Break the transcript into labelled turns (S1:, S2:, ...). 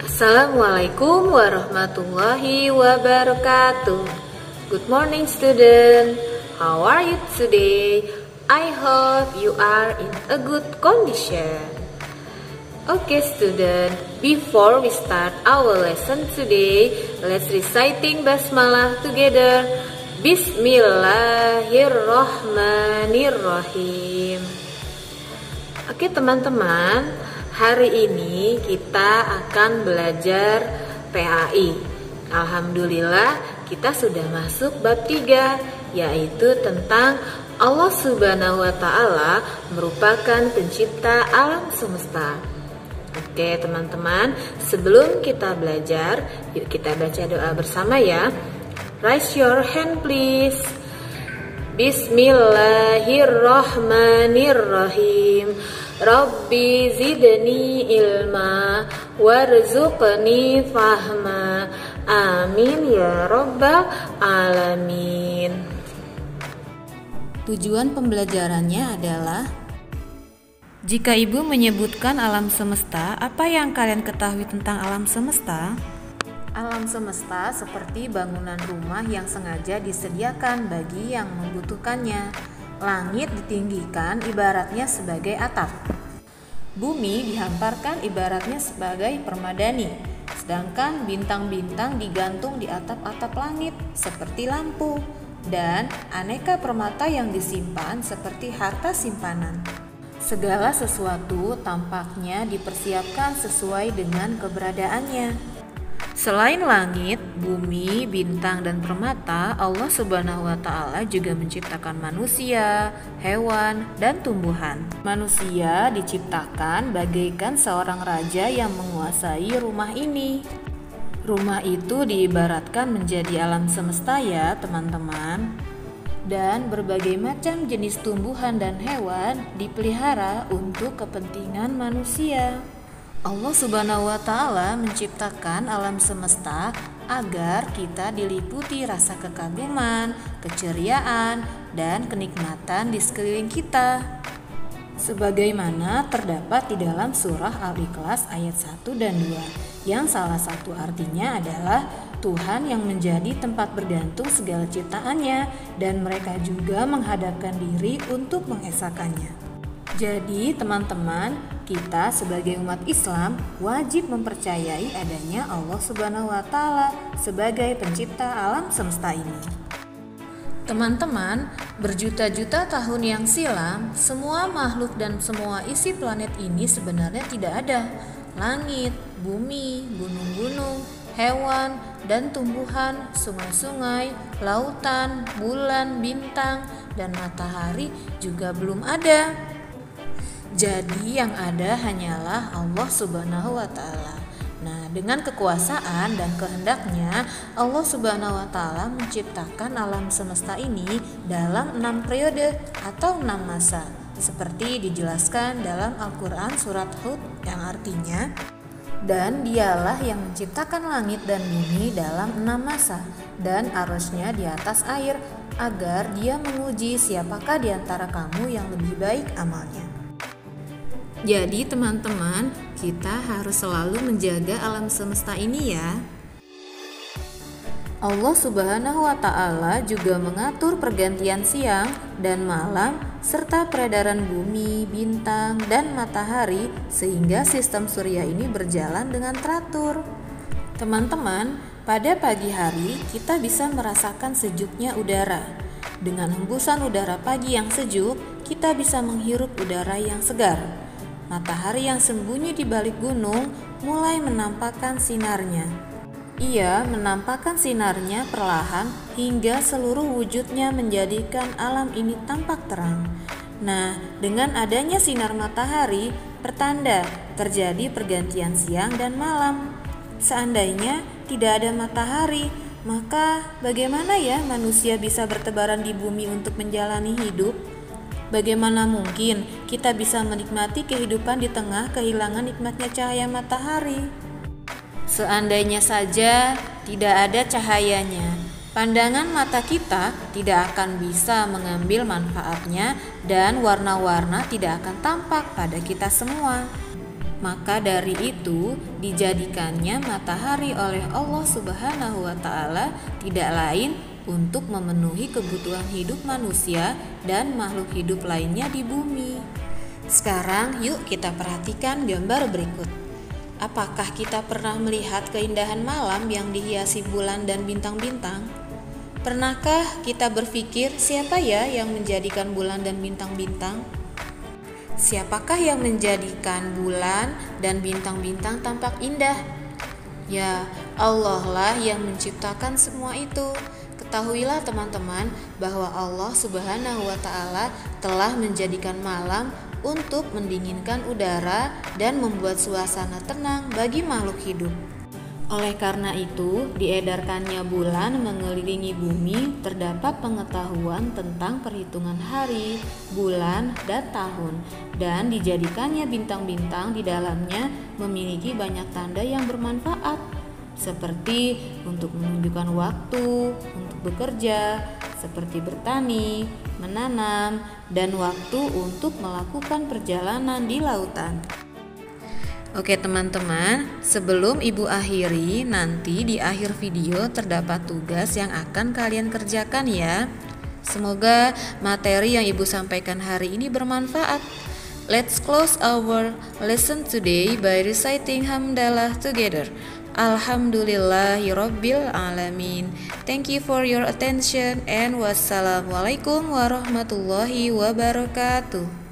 S1: Assalamualaikum warahmatullahi wabarakatuh. Good morning student. How are you today? I hope you are in a good condition. Okay student, before we start our lesson today, let's reciting basmalah together. Bismillahirrahmanirrahim. Oke teman-teman, hari ini kita akan belajar PAI. Alhamdulillah kita sudah masuk bab 3, yaitu tentang Allah Subhanahu wa Ta'ala merupakan pencipta alam semesta. Oke teman-teman, sebelum kita belajar, yuk kita baca doa bersama ya. Raise your hand please. Bismillahirrahmanirrahim. Rabbi zidni ilma warzuqni fahma. Amin ya rabbal alamin. Tujuan pembelajarannya adalah: jika ibu menyebutkan alam semesta, apa yang kalian ketahui tentang alam semesta? Alam semesta seperti bangunan rumah yang sengaja disediakan bagi yang membutuhkannya. Langit ditinggikan ibaratnya sebagai atap. Bumi dihamparkan ibaratnya sebagai permadani. Sedangkan bintang-bintang digantung di atap-atap langit seperti lampu. Dan aneka permata yang disimpan seperti harta simpanan. Segala sesuatu tampaknya dipersiapkan sesuai dengan keberadaannya. Selain langit, bumi, bintang, dan permata, Allah Subhanahu wa Ta'ala juga menciptakan manusia, hewan, dan tumbuhan. Manusia diciptakan bagaikan seorang raja yang menguasai rumah ini. Rumah itu diibaratkan menjadi alam semesta ya teman-teman. Dan berbagai macam jenis tumbuhan dan hewan dipelihara untuk kepentingan manusia. Allah Subhanahu wa Ta'ala menciptakan alam semesta agar kita diliputi rasa kekaguman, keceriaan, dan kenikmatan di sekeliling kita. Sebagaimana terdapat di dalam surah Al-Ikhlas ayat 1 dan 2, yang salah satu artinya adalah Tuhan yang menjadi tempat bergantung segala ciptaannya, dan mereka juga menghadapkan diri untuk mengesahkannya. Jadi teman-teman, kita sebagai umat Islam wajib mempercayai adanya Allah Subhanahu wa Ta'ala sebagai pencipta alam semesta ini. Teman-teman, berjuta-juta tahun yang silam, semua makhluk dan semua isi planet ini sebenarnya tidak ada. Langit, bumi, gunung-gunung, hewan, dan tumbuhan, sungai-sungai, lautan, bulan, bintang, dan matahari juga belum ada. Jadi yang ada hanyalah Allah Subhanahu wa Ta'ala. Nah, dengan kekuasaan dan kehendaknya, Allah Subhanahu wa Ta'ala menciptakan alam semesta ini dalam 6 periode atau 6 masa, seperti dijelaskan dalam Al-Quran surat Hud, yang artinya, dan dialah yang menciptakan langit dan bumi dalam 6 masa, dan arusnya di atas air, agar dia menguji siapakah di antara kamu yang lebih baik amalnya. Jadi teman-teman, kita harus selalu menjaga alam semesta ini ya. Allah Subhanahu wa Ta'ala juga mengatur pergantian siang dan malam serta peredaran bumi, bintang, dan matahari sehingga sistem surya ini berjalan dengan teratur. Teman-teman, pada pagi hari kita bisa merasakan sejuknya udara. Dengan hembusan udara pagi yang sejuk, kita bisa menghirup udara yang segar. Matahari yang sembunyi di balik gunung mulai menampakkan sinarnya. Ia menampakkan sinarnya perlahan hingga seluruh wujudnya menjadikan alam ini tampak terang. Nah, dengan adanya sinar matahari, pertanda terjadi pergantian siang dan malam. Seandainya tidak ada matahari, maka bagaimana ya manusia bisa bertebaran di bumi untuk menjalani hidup? Bagaimana mungkin kita bisa menikmati kehidupan di tengah kehilangan nikmatnya cahaya matahari? Seandainya saja tidak ada cahayanya, pandangan mata kita tidak akan bisa mengambil manfaatnya dan warna-warna tidak akan tampak pada kita semua. Maka dari itu dijadikannya matahari oleh Allah Subhanahu wa Ta'ala tidak lain untuk memenuhi kebutuhan hidup manusia dan makhluk hidup lainnya di bumi. Sekarang yuk kita perhatikan gambar berikut. Apakah kita pernah melihat keindahan malam yang dihiasi bulan dan bintang-bintang? Pernahkah kita berpikir siapa ya yang menjadikan bulan dan bintang-bintang? Siapakah yang menjadikan bulan dan bintang-bintang tampak indah? Ya, Allah lah yang menciptakan semua itu. Ketahuilah teman-teman bahwa Allah Subhanahu wa Ta'ala telah menjadikan malam untuk mendinginkan udara dan membuat suasana tenang bagi makhluk hidup. Oleh karena itu, diedarkannya bulan mengelilingi bumi, terdapat pengetahuan tentang perhitungan hari, bulan, dan tahun, dan dijadikannya bintang-bintang di dalamnya memiliki banyak tanda yang bermanfaat, seperti untuk menunjukkan waktu, untuk bekerja, seperti bertani, menanam, dan waktu untuk melakukan perjalanan di lautan. Oke teman-teman, sebelum Ibu akhiri, nanti di akhir video terdapat tugas yang akan kalian kerjakan ya. Semoga materi yang Ibu sampaikan hari ini bermanfaat. Let's close our lesson today by reciting hamdalah together. Alhamdulillahirabbil alamin. Thank you for your attention and wassalamualaikum warahmatullahi wabarakatuh.